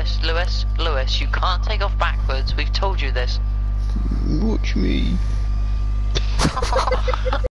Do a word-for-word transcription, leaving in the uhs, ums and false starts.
Lewis, Lewis, Lewis, you can't take off backwards. We've told you this. Watch me.